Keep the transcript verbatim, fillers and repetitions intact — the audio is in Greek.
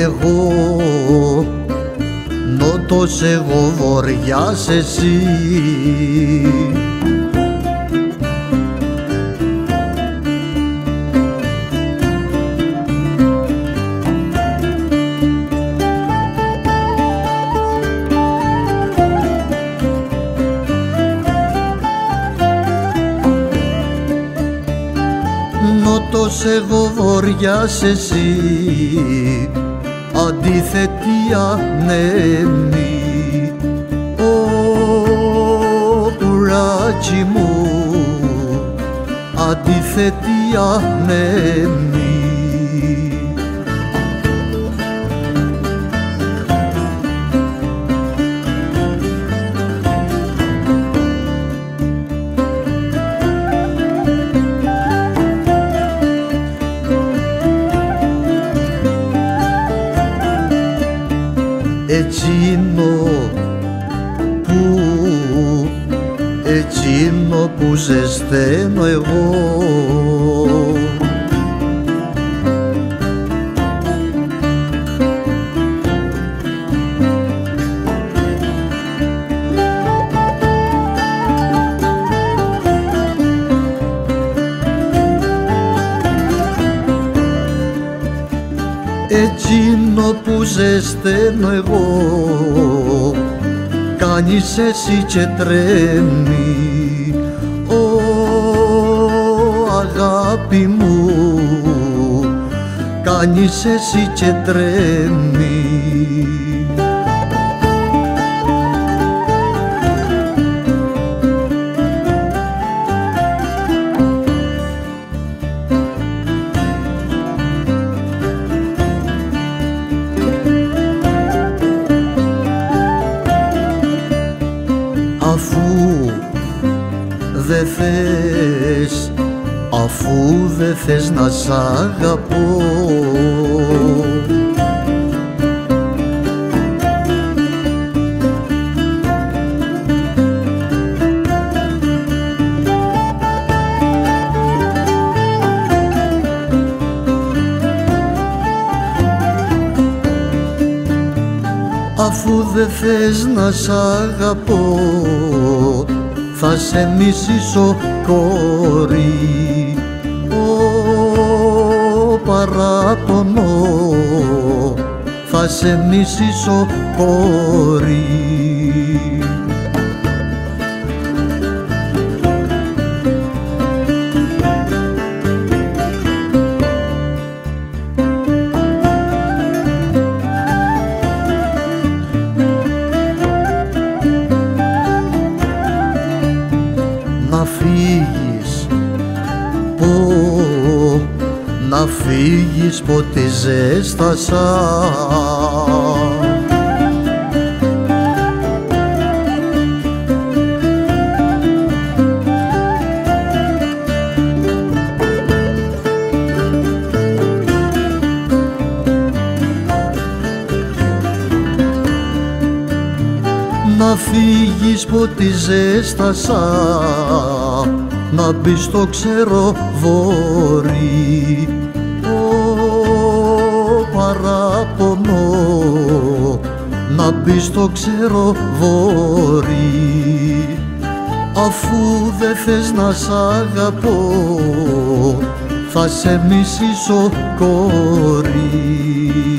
εγώ, νότος εγώ, βορειάς εσύ. Νότος εγώ, βορειάς εσύ, αντίθετη ανέμη. Ω πουράτσι μου, αντίθετη ανέμη. Εκείνο που, εκείνο που ζεσταίνω εγώ, εκείνο που ζεσταίνω εγώ, κάνεις εσύ και τρέμει. Ω αγάπη μου, κάνεις εσύ και τρέμει. Αφού δε θες, αφού δε θες να σ' αγαπώ, αφού δε θες να σ' αγαπώ, θα σε μισήσω κόρη. Ω παράπονο, θα σε μισήσω κόρη. Να φύγεις, πω, να φύγεις πότε ζέστασα. Να φύγεις πότε ζέστασα, να μπεις στο ξεροβόρι. Ω παράπονο, να μπεις στο ξεροβόρι. Αφού δε θες να σ' αγαπώ, θα σε μισήσω κόρη.